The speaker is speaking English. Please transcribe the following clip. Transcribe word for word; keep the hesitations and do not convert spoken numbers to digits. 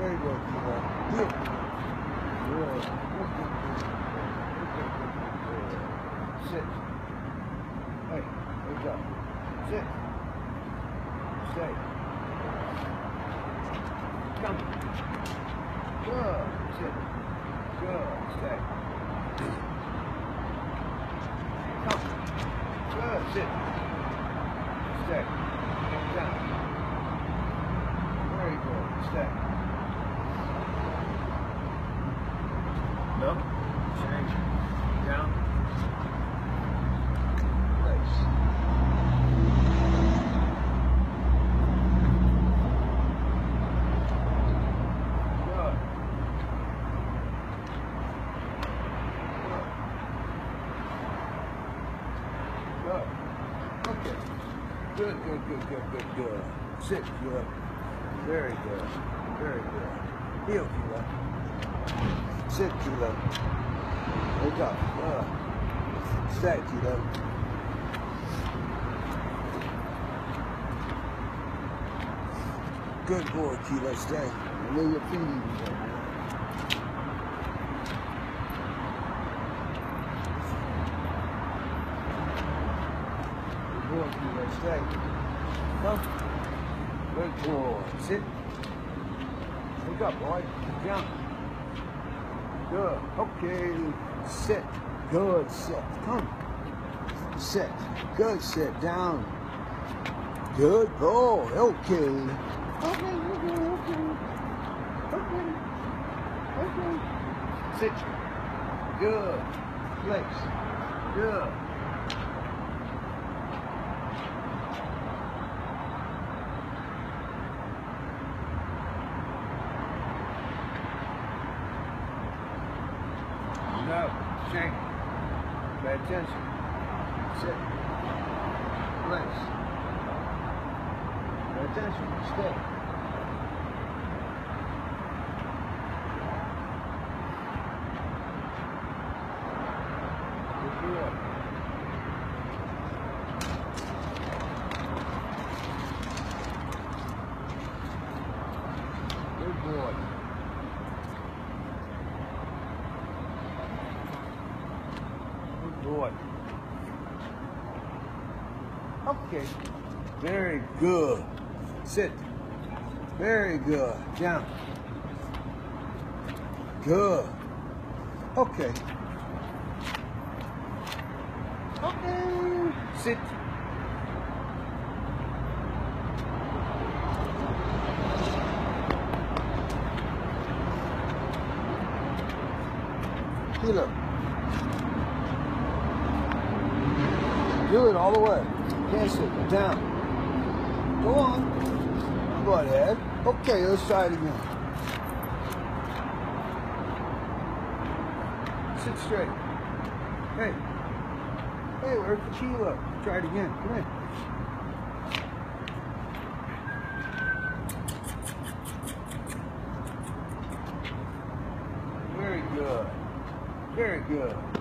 Very good, Kilo. Good. Good. Sit. Hey, wake up. Sit. Stay. Come. Good. Sit. Good. Stay. Come. Good. Sit. Stay. Down. Very good. Stay. No. Change. Down. Place. Good. Good. Good. Okay. Good, good, good, good, good, good. Sit, good. Very good. Very good. Heel, Kilo. Sit, Kilo. Wake up. Good. Stay, Kilo. Good boy, Kilo. Stay. And then your feet even go, man. Good boy, Kilo. Stay. Come. Good boy. Sit. Wake up, boy. Jump. Good. Okay. Sit. Good. Sit. Come. Sit. Good. Sit. Down. Good boy. Okay. Okay. Okay. Okay. Okay. Okay. Sit. Good. Place. Good. No, shake. Pay attention. Sit. Place. Pay attention. Stay. Good boy. Good boy. Boy. Okay. Very good. Sit. Very good. Down. Good. Okay. Okay. Sit. Kilo. Do it all the way. Can't sit. Down. Go on. Go ahead. Okay, let's try it again. Sit straight. Hey. Hey, where's the Kilo? Try it again. Come here. Very good. Very good.